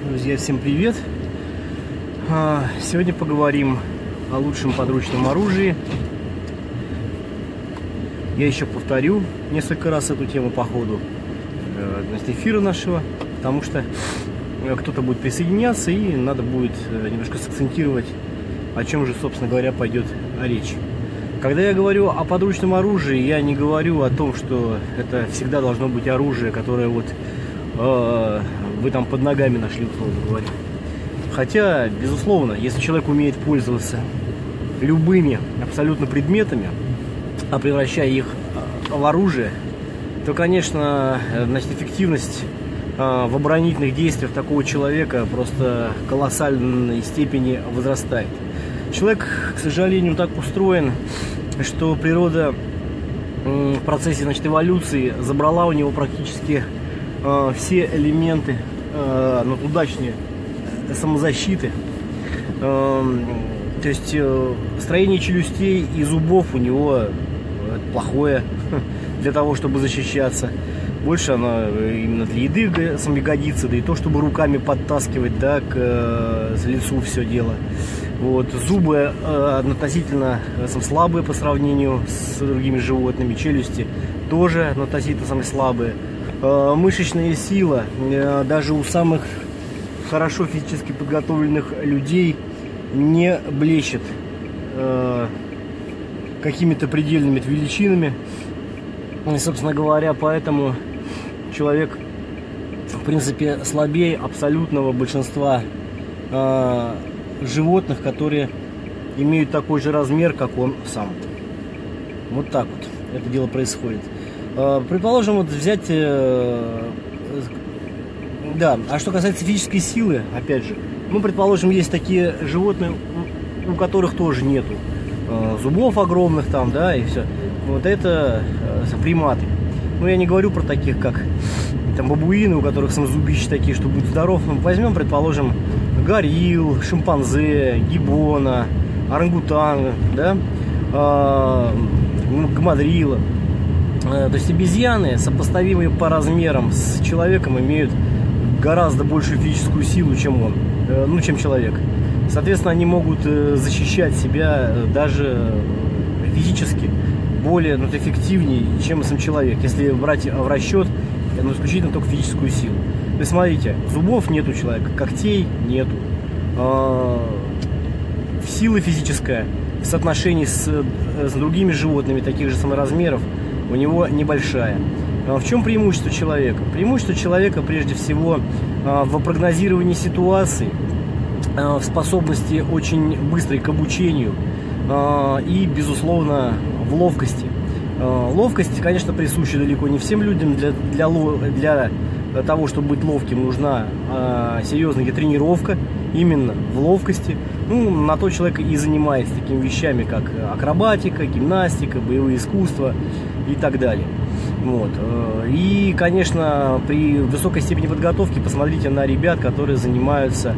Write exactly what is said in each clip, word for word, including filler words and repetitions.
Друзья, всем привет! Сегодня поговорим о лучшем подручном оружии. Я еще повторю несколько раз эту тему по ходу эфира нашего, потому что кто-то будет присоединяться, и надо будет немножко сакцентировать, о чем же, собственно говоря, пойдет речь. Когда я говорю о подручном оружии, я не говорю о том, что это всегда должно быть оружие, которое вот э, вы там под ногами нашли, условно говоря. Хотя, безусловно, если человек умеет пользоваться любыми абсолютно предметами, а превращая их в оружие, то, конечно, значит, эффективность э, в оборонительных действиях такого человека просто в колоссальной степени возрастает. Человек, к сожалению, так устроен, что природа в процессе, значит, эволюции забрала у него практически э, все элементы э, ну, удачные самозащиты. Э, то есть э, строение челюстей и зубов у него плохое для того, чтобы защищаться. Больше она именно для еды сами годится, да и то, чтобы руками подтаскивать, да, к э, лицу все дело. Вот. Зубы э, относительно э, слабые по сравнению с другими животными, челюсти тоже относительно самые слабые. Э, мышечная сила э, даже у самых хорошо физически подготовленных людей не блещет э, какими-то предельными величинами. И, собственно говоря, поэтому человек, в принципе, слабее абсолютного большинства э, животных, которые имеют такой же размер, как он сам. Вот так вот это дело происходит. Э, предположим, вот взять... Э, да, а что касается физической силы, опять же, ну, предположим, есть такие животные, у, у которых тоже нету э, зубов огромных там, да, и все. Вот это э, приматы. Ну, я не говорю про таких, как там бабуины, у которых самозубища такие, что будь здоров. Возьмем, предположим, горилл, шимпанзе, гиббона, орангутанга, да, э, гамадрила. Э, то есть обезьяны, сопоставимые по размерам с человеком, имеют гораздо большую физическую силу, чем он, э, ну, чем человек. Соответственно, они могут э, защищать себя даже физически более, ну, эффективнее, чем сам человек, если брать в расчет, ну, исключительно только физическую силу. То есть, смотрите, зубов нет у человека, когтей нету, э, сила физическая в соотношении с, с другими животными таких же саморазмеров у него небольшая. В чем преимущество человека? Преимущество человека прежде всего э, в прогнозировании ситуаций, э, в способности очень быстрой к обучению э, и, безусловно, в ловкости. Э, ловкость, конечно, присуща далеко не всем людям. Для, для, для того, чтобы быть ловким, нужна э, серьезная тренировка именно в ловкости. Ну, на то человек и занимается такими вещами, как акробатика, гимнастика, боевые искусства и так далее. Вот. И, конечно, при высокой степени подготовки посмотрите на ребят, которые занимаются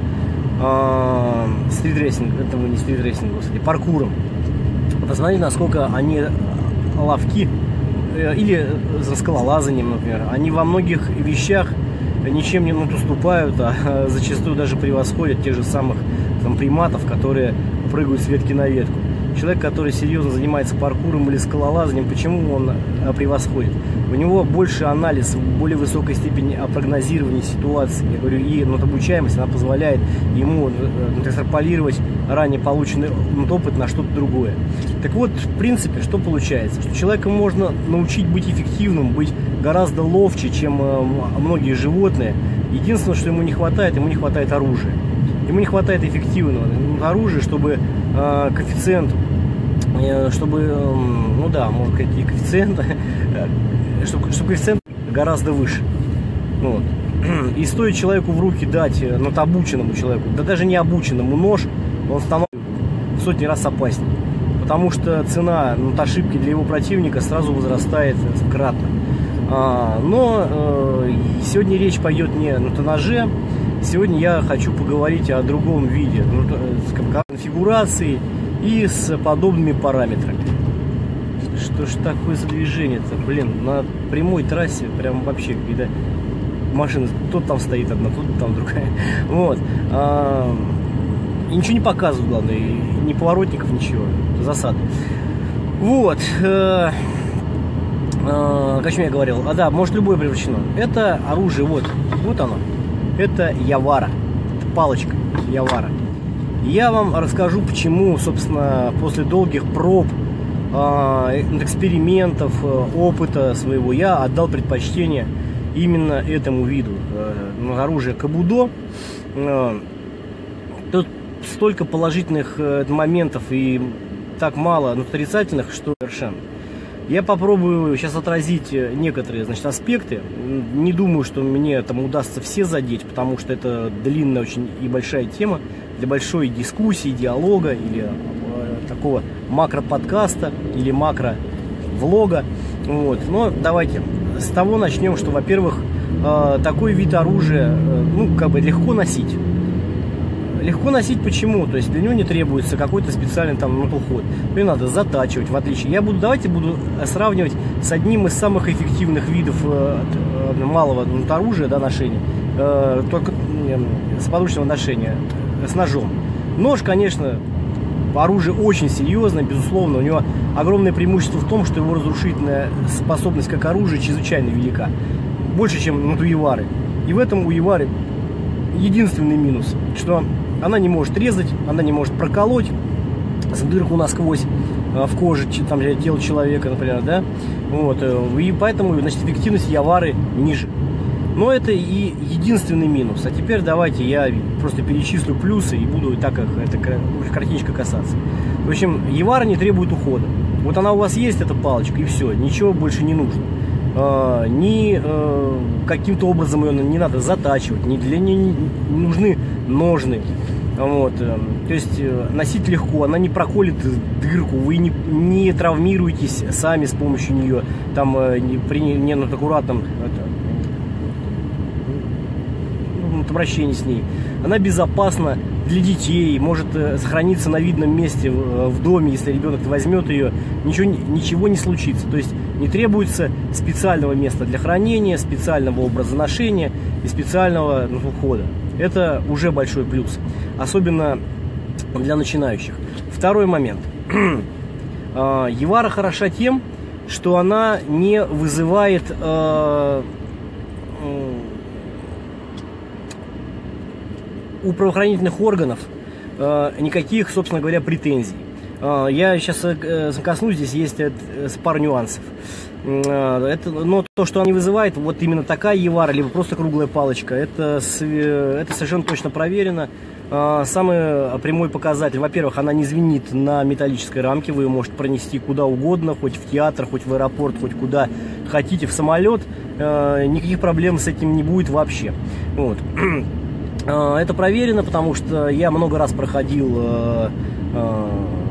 э, стритрейсингом, это не стритрейсингом, господи, паркуром. Посмотрите, насколько они ловки, или за скалолазанием, например. Они во многих вещах ничем не уступают, а зачастую даже превосходят тех же самых там приматов, которые прыгают с ветки на ветку. Человек, который серьезно занимается паркуром или скалолазанием, почему он превосходит? У него больше анализ, более высокой степени прогнозирования ситуации. Я говорю, и ну, обучаемость, она позволяет ему ну, экстраполировать ранее полученный опыт на что-то другое. Так вот, в принципе, что получается? Что человека можно научить быть эффективным, быть гораздо ловче, чем многие животные. Единственное, что ему не хватает, ему не хватает оружия. Ему не хватает эффективного оружия, чтобы э, коэффициент, э, чтобы, э, ну да, может, какие коэффициенты, э, чтобы, чтобы коэффициент гораздо выше. Вот. И стоит человеку в руки дать, ну, обученному человеку, да даже не обученному нож, он становится в сотни раз опаснее. Потому что цена, ну, ошибки для его противника сразу возрастает кратно. А, но э, сегодня речь пойдет не ну, о ноже. Сегодня я хочу поговорить о другом виде, ну, с конфигурацией и с подобными параметрами. Что ж такое за движение-то, блин, на прямой трассе прям вообще, когда машины, тут там стоит одна, тут там другая. Вот. А, и ничего не показывают, главное, ни поворотников, ничего. Засада. Вот. Э, э, о чем я говорил? А да, может любое превращено. Это оружие, вот, вот оно. Это Явара. Это палочка Явара. Я вам расскажу, почему, собственно, после долгих проб, э, экспериментов, э, опыта своего, я отдал предпочтение именно этому виду э, оружия Кобудо. Э, тут столько положительных э, моментов и так мало отрицательных, что совершенно. Я попробую сейчас отразить некоторые, значит, аспекты. Не думаю, что мне там удастся все задеть, потому что это длинная очень и большая тема для большой дискуссии, диалога или э, такого макро-подкаста или макро-влога. Вот. Но давайте с того начнем, что, во-первых, э, такой вид оружия, э, ну, как бы легко носить. Легко носить почему? То есть для него не требуется какой-то специальный там мотоход. Ее надо затачивать, в отличие. Я буду, давайте буду сравнивать с одним из самых эффективных видов э, э, малого оружия, да, ношения, э, только э, с подручного ношения, э, с ножом. Нож, конечно, оружие очень серьезное, безусловно. У него огромное преимущество в том, что его разрушительная способность как оружие чрезвычайно велика. Больше, чем у Явары. И в этом у Явары единственный минус, что она не может резать, она не может проколоть дырку насквозь в коже, там, тело человека, например, да, вот, и поэтому, значит, эффективность Явары ниже. Но это и единственный минус. А теперь давайте я просто перечислю плюсы и буду так, как это картиночка касаться. В общем, Явара не требует ухода. Вот она у вас есть, эта палочка, и все, ничего больше не нужно. Uh, ни uh, каким-то образом ее не надо затачивать, ни для нее не, не нужны ножны. Вот. Uh, то есть uh, носить легко, она не проколет дырку, вы не, не травмируетесь сами с помощью нее, там uh, не, при не, ну, аккуратном это, ну, обращении с ней. Она безопасна для детей, может э, сохраниться на видном месте в, в доме, если ребенок возьмет ее, ничего, ничего не случится. То есть не требуется специального места для хранения, специального образа ношения и специального, ну, ухода. Это уже большой плюс, особенно для начинающих. Второй момент. Явара хороша тем, что она не вызывает э, у правоохранительных органов э, никаких, собственно говоря, претензий. Э, я сейчас э, коснусь, здесь есть э, пару нюансов. Э, это, но то, что она не вызывает, вот именно такая Явара, либо просто круглая палочка, это, это совершенно точно проверено. Э, самый прямой показатель, во-первых, она не звенит на металлической рамке, вы ее можете пронести куда угодно, хоть в театр, хоть в аэропорт, хоть куда хотите, в самолет. Э, никаких проблем с этим не будет вообще. Вот. Это проверено, потому что я много раз проходил э, э,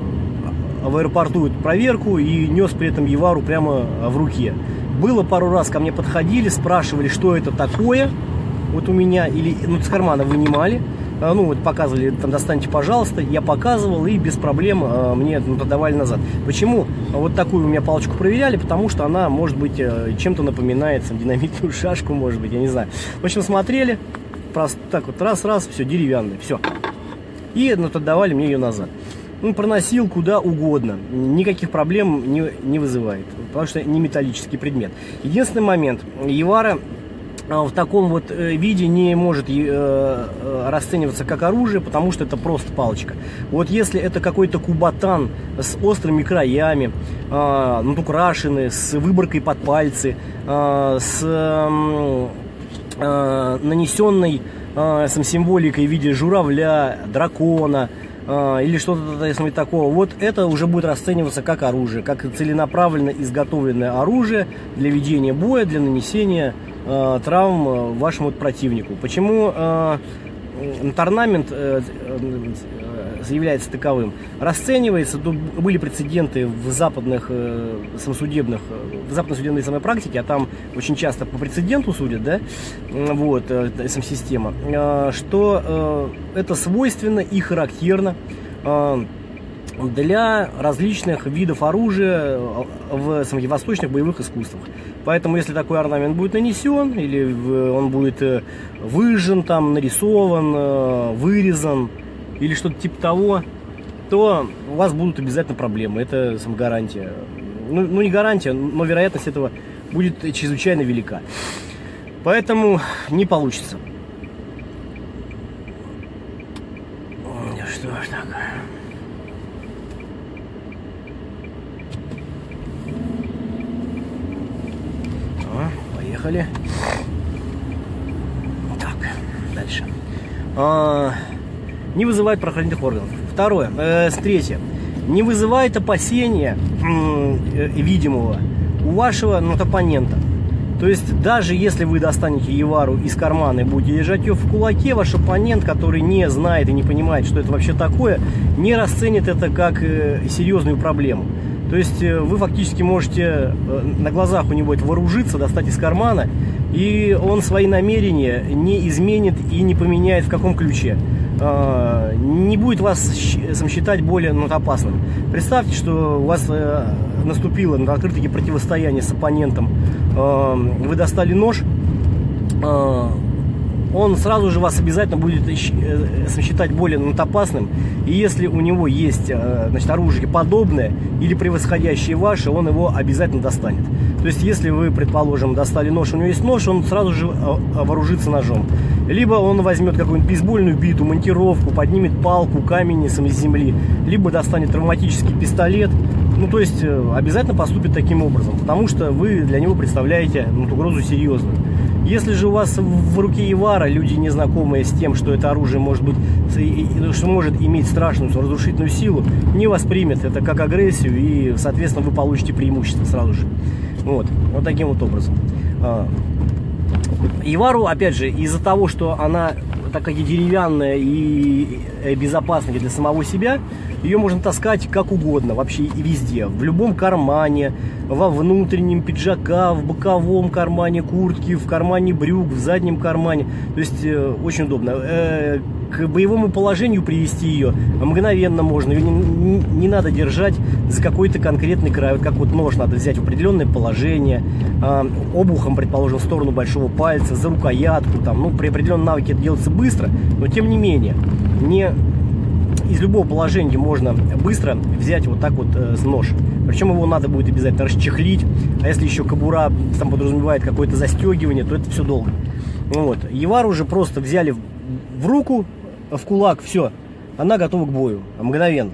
в аэропорту эту проверку и нес при этом Явару прямо в руке. Было пару раз, ко мне подходили, спрашивали, что это такое, вот у меня, или ну, с кармана вынимали, э, ну вот показывали, там, достаньте, пожалуйста, я показывал и без проблем э, мне ну, давали назад. Почему вот такую у меня палочку проверяли? Потому что она, может быть, э, чем-то напоминает там, динамитную шашку, может быть, я не знаю. В общем, смотрели. Просто так вот, раз-раз, все, деревянный, все. И ну, отдавали мне ее назад. Ну, проносил куда угодно. Никаких проблем не, не вызывает. Потому что не металлический предмет. Единственный момент. Явара в таком вот виде не может э, расцениваться как оружие, потому что это просто палочка. Вот если это какой-то кубатан с острыми краями, э, ну, украшенный, с выборкой под пальцы, э, с... Э, нанесенной э, символикой в виде журавля, дракона э, или что-то такого, вот это уже будет расцениваться как оружие, как целенаправленно изготовленное оружие для ведения боя, для нанесения э, травм вашему противнику. Почему э, орнамент э, является таковым? Расценивается, были прецеденты в западных э, самосудебных, в западной судебной самой практике, а там очень часто по прецеденту судят, да, вот, э, сам-система, э, что э, это свойственно и характерно э, для различных видов оружия в самих восточных боевых искусствах. Поэтому, если такой орнамент будет нанесен, или он будет выжжен, там, нарисован, вырезан, или что-то типа того, то у вас будут обязательно проблемы. Это сам гарантия. Ну, ну, не гарантия, но вероятность этого будет чрезвычайно велика. Поэтому не получится. Что ж такое? Поехали. Так, дальше. А, не вызывает правоохранительных органов. Второе. Э, третье. Не вызывает опасения э, видимого у вашего ну, оппонента. То есть, даже если вы достанете Евару из кармана и будете держать ее в кулаке, ваш оппонент, который не знает и не понимает, что это вообще такое, не расценит это как э, серьезную проблему. То есть вы фактически можете на глазах у него вооружиться, достать из кармана, и он свои намерения не изменит и не поменяет в каком ключе. Не будет вас считать более ну, опасным. Представьте, что у вас наступило ну, открытое противостояние с оппонентом. Вы достали нож, он сразу же вас обязательно будет считать более ну, опасным. И если у него есть значит, оружие подобное или превосходящее ваше, он его обязательно достанет. То есть, если вы, предположим, достали нож, у него есть нож, он сразу же вооружится ножом. Либо он возьмет какую-нибудь бейсбольную биту, монтировку, поднимет палку, камень из земли, либо достанет травматический пистолет. Ну, то есть, обязательно поступит таким образом, потому что вы для него представляете ну, угрозу серьезную. Если же у вас в руке Евара, люди, незнакомые с тем, что это оружие может быть, что может иметь страшную разрушительную силу, не воспримет это как агрессию, и, соответственно, вы получите преимущество сразу же. Вот, вот таким вот образом. Евару, опять же, из-за того, что она такая деревянная и безопасная для самого себя, ее можно таскать как угодно, вообще и везде. В любом кармане, во внутреннем пиджака, в боковом кармане куртки, в кармане брюк, в заднем кармане. То есть э, очень удобно. Э, к боевому положению привести ее мгновенно можно. Ее не, не, не надо держать за какой-то конкретный край. Вот как вот нож надо взять в определенное положение, э, обухом, предположим, в сторону большого пальца, за рукоятку. Там, ну, при определенном навыке это делается быстро, но тем не менее, не... из любого положения можно быстро взять вот так вот э, нож. Причем его надо будет обязательно расчехлить. А если еще кобура там подразумевает какое-то застегивание, то это все долго. Вот. Евару уже просто взяли в, в руку, в кулак, все. Она готова к бою. Мгновенно.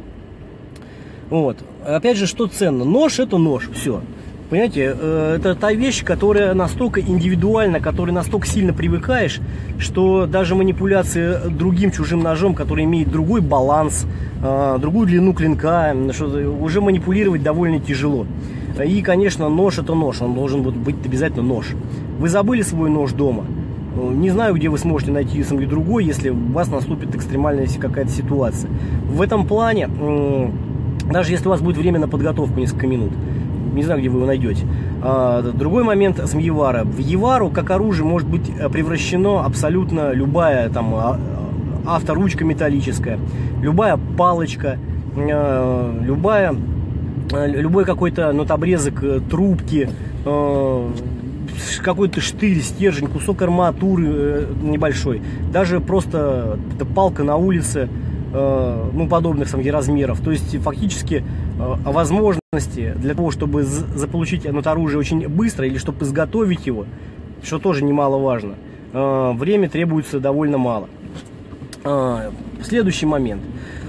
Вот. Опять же, что ценно? Нож — это нож. Все. Понимаете, это та вещь, которая настолько индивидуальна, которой настолько сильно привыкаешь, что даже манипуляции другим чужим ножом, который имеет другой баланс, другую длину клинка, уже манипулировать довольно тяжело. И, конечно, нож — это нож, он должен быть обязательно нож. Вы забыли свой нож дома? Не знаю, где вы сможете найти самый другой, если у вас наступит экстремальная какая-то ситуация. В этом плане, даже если у вас будет время на подготовку несколько минут, не знаю, где вы его найдете. А, другой момент с Евара. В Евару как оружие может быть превращено абсолютно любая там авторучка металлическая, любая палочка, э, любая, любой какой-то ну, обрезок трубки, э, какой-то штырь, стержень, кусок арматуры э, небольшой, даже просто палка на улице, ну, подобных самих размеров. То есть фактически возможности для того, чтобы заполучить это оружие очень быстро или чтобы изготовить его, что тоже немаловажно, время требуется довольно мало. Следующий момент.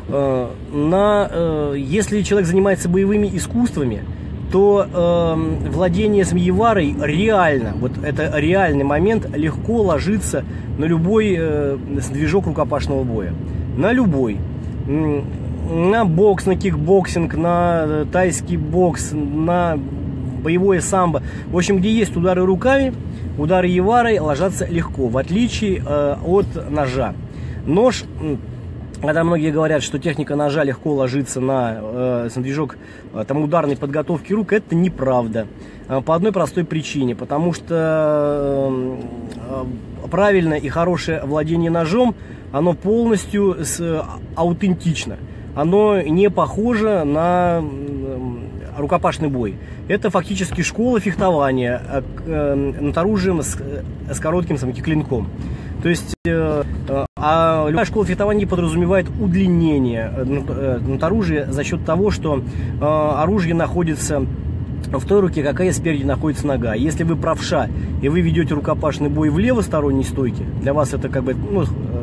На, если человек занимается боевыми искусствами, то э, владение Еварой реально, вот это реальный момент, легко ложится на любой э, движок рукопашного боя. На любой. На бокс, на кикбоксинг, на тайский бокс, на боевое самбо. В общем, где есть удары руками, удары Еварой ложатся легко, в отличие э, от ножа. Нож, когда многие говорят, что техника ножа легко ложится на э, движок э, там, ударной подготовки рук, это неправда. Э, по одной простой причине. Потому что э, правильное и хорошее владение ножом, оно полностью с, аутентично. оно не похоже на рукопашный бой. Это фактически школа фехтования над оружием с, с коротким самки клинком. То есть, э, а любая школа фехтования подразумевает удлинение над оружием за счет того, что э, оружие находится в той руке, какая спереди находится нога. Если вы правша и вы ведете рукопашный бой в левосторонней стойке, для вас это как бы ну,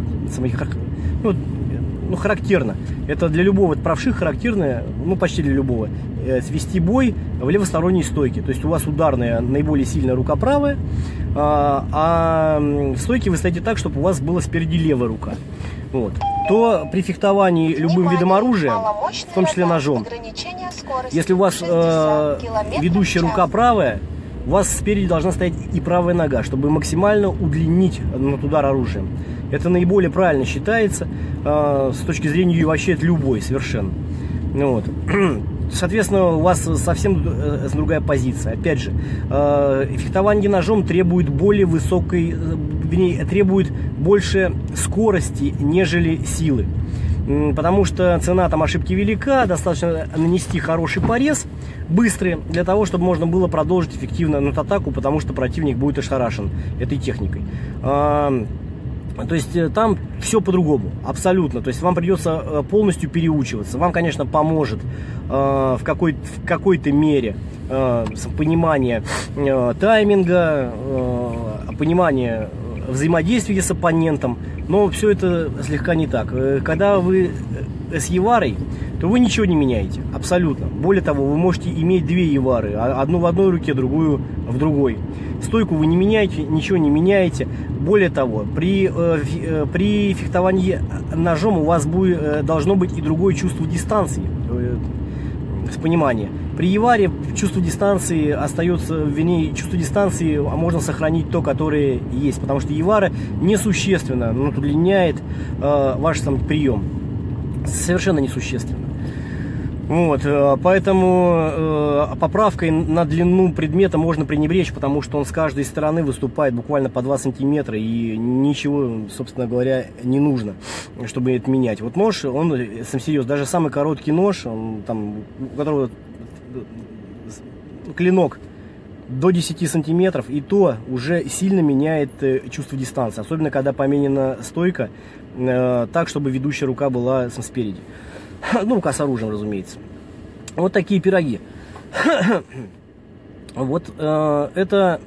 ну, ну, характерно. Это для любого это правших характерно, ну почти для любого, э, свести бой в левосторонней стойке. То есть у вас ударная наиболее сильная рука правая, а, а в стойке вы стоите так, чтобы у вас была спереди левая рука. Вот. То при фехтовании любым видом оружия, в том числе ножом, если у вас э, ведущая рука правая, у вас спереди должна стоять и правая нога, чтобы максимально удлинить над удар оружием. Это наиболее правильно считается э, с точки зрения вообще это любой совершенно. Вот. Соответственно, у вас совсем другая позиция. Опять же, э, фехтование ножом требует более высокой, вернее, требует больше скорости, нежели силы. Потому что цена там ошибки велика, достаточно нанести хороший порез, быстрый, для того, чтобы можно было продолжить эффективно атаку, потому что противник будет ошарашен этой техникой. А, то есть там все по-другому, абсолютно. То есть вам придется полностью переучиваться. Вам, конечно, поможет а, в какой-то в какой-то мере а, понимание а, тайминга, а, понимание взаимодействия с оппонентом, но все это слегка не так. Когда вы с Еварой, то вы ничего не меняете, абсолютно. Более того, вы можете иметь две Евары, одну в одной руке, другую в другой. Стойку вы не меняете, ничего не меняете. Более того, при, э, при фехтовании ножом у вас будет, должно быть и другое чувство дистанции, э, с понимания. При Еваре чувство дистанции остается, вернее, чувство дистанции можно сохранить то, которое есть, потому что Евара несущественно ну, удлиняет э, ваш сам прием. Совершенно несущественно. Вот, э, поэтому э, поправкой на длину предмета можно пренебречь, потому что он с каждой стороны выступает буквально по два сантиметра, и ничего, собственно говоря, не нужно, чтобы это менять. Вот нож, он, сам серьезно, даже самый короткий нож, он, там, у которого клинок до десяти сантиметров, и то уже сильно меняет э, чувство дистанции, особенно когда поменена стойка э, так, чтобы ведущая рука была сам, спереди. Ну, рука с оружием, разумеется. Вот такие пироги. Вот э, это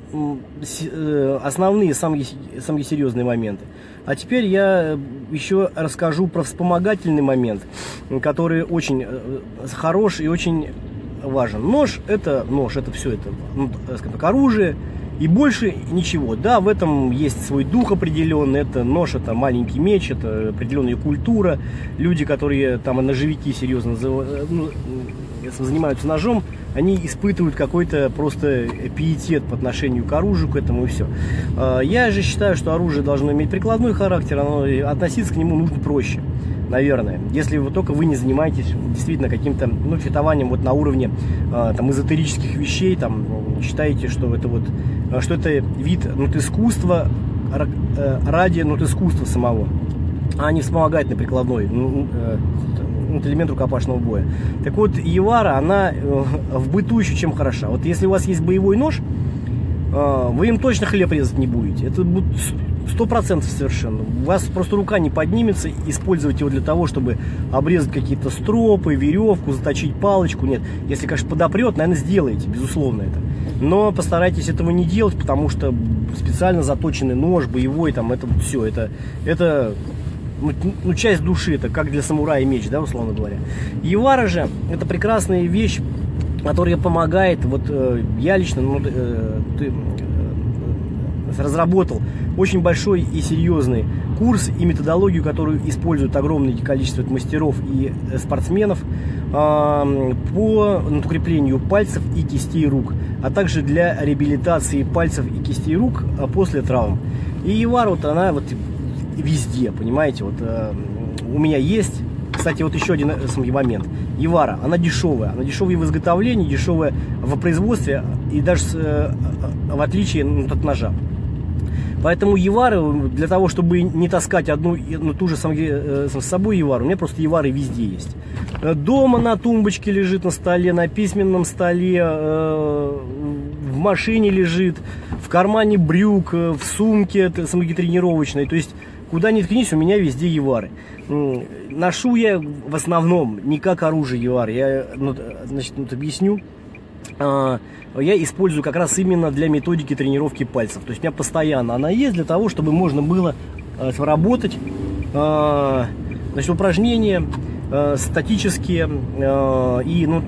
э, основные, самые, самые серьезные моменты. А теперь я еще расскажу про вспомогательный момент, который очень э, хорош и очень важен. Нож это нож, это все это, ну, скажем так, оружие и больше ничего. Да, в этом есть свой дух определенный. Это нож, это маленький меч, это определенная культура. Люди, которые там ножевики серьезно ну, занимаются ножом, они испытывают какой-то просто пиетет по отношению к оружию, к этому и все. Я же считаю, что оружие должно иметь прикладной характер, оно, относиться к нему нужно проще. Наверное, если вы только вы не занимаетесь действительно каким-то ну, фехтованием вот на уровне э, там, эзотерических вещей, там, считаете, что это вот что это вид ну, искусства э, ради ну, искусства самого, а не вспомогательный прикладной ну, э, элемент рукопашного боя. Так вот, Евара, она э, в быту еще чем хороша. Вот если у вас есть боевой нож, э, вы им точно хлеб резать не будете. Это будет сто процентов совершенно. У вас просто рука не поднимется использовать его для того, чтобы обрезать какие-то стропы, веревку, заточить палочку. Нет, если, конечно, подопрет, наверное, сделаете, безусловно это. Но постарайтесь этого не делать, потому что специально заточенный нож, боевой, там, это все, это, это ну, ну, часть души, это как для самурая меч, да, условно говоря. Евара же, это прекрасная вещь, которая помогает, вот э, я лично, ну, э, ты, э, разработал очень большой и серьезный курс и методологию, которую используют огромное количество мастеров и спортсменов э, по укреплению пальцев и кистей рук, а также для реабилитации пальцев и кистей рук после травм. И Евара, вот она вот везде, понимаете, вот э, у меня есть. Кстати, вот еще один момент. Евара, она дешевая. Она дешевая в изготовлении, дешевая в производстве и даже э, в отличие ну, от ножа. Поэтому Евары, для того, чтобы не таскать одну, ну, ту же с собой Евару, у меня просто Евары везде есть. Дома на тумбочке лежит, на столе, на письменном столе, в машине лежит, в кармане брюк, в сумке самотренировочной. То есть, куда ни ткнись, у меня везде Евары. Ношу я в основном не как оружие Евар. Я, ну, значит, вот объясню. Я использую как раз именно для методики тренировки пальцев. То есть у меня постоянно она есть для того, чтобы можно было работать. Значит, упражнения статические и ну,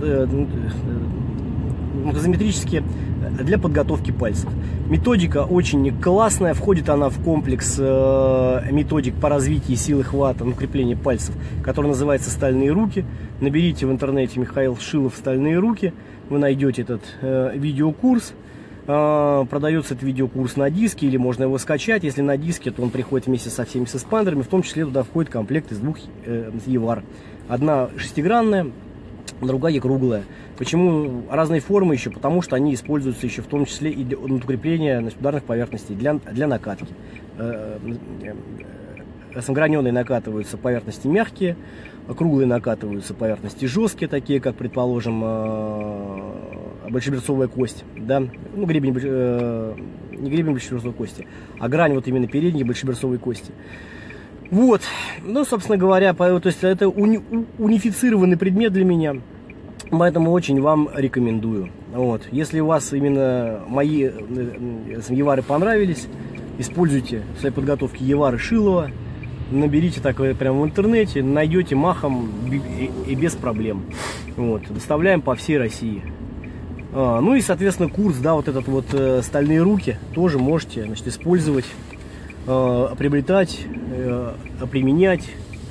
изометрические для подготовки пальцев. Методика очень классная, входит она в комплекс методик по развитию силы хвата, ну, укрепления пальцев, который называется «Стальные руки». Наберите в интернете Михаил Шилов «Стальные руки», вы найдете этот э, видеокурс. Э, продается этот видеокурс на диске, или можно его скачать. Если на диске, то он приходит вместе со всеми суспендерами. В том числе туда входит комплект из двух э, Евар. Одна шестигранная, другая круглая. Почему разные формы еще? Потому что они используются еще в том числе и для укрепления ударных поверхностей, для, для накатки. Э, э, Граненые накатываются поверхности мягкие, круглые накатываются поверхности жесткие, такие как, предположим, большеберцовая кость, да, ну, гребень, э, не гребень большеберцовой кости, а грань вот именно передней большеберцовой кости. Вот, ну, собственно говоря, то есть это уни, унифицированный предмет для меня, поэтому очень вам рекомендую. Вот, если у вас именно мои Евары понравились, используйте в своей подготовке Евары Шилова. Наберите такое прямо в интернете, найдете махом и без проблем. Вот, доставляем по всей России. А, ну и, соответственно, курс, да, вот этот вот э, «Стальные руки» тоже можете, значит, использовать, э, приобретать, э, применять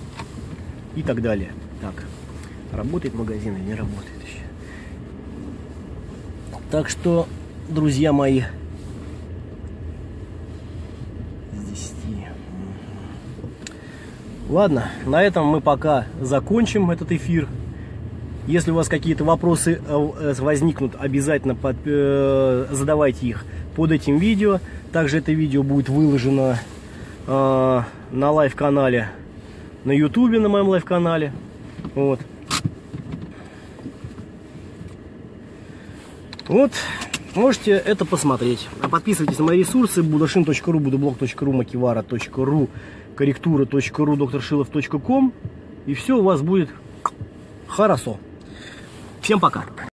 и так далее. Так, работает магазин или не работает еще? Так что, друзья мои, ладно, на этом мы пока закончим этот эфир. Если у вас какие-то вопросы возникнут, обязательно под, э, задавайте их под этим видео. Также это видео будет выложено э, на лайв-канале на ютубе, на моем лайв-канале. Вот. Вот, можете это посмотреть. А подписывайтесь на мои ресурсы: будашин точка ру, будублог точка ру, макивара точка ру, корректура точка ру, докторшилов точка ком, и все у вас будет хорошо. Всем пока!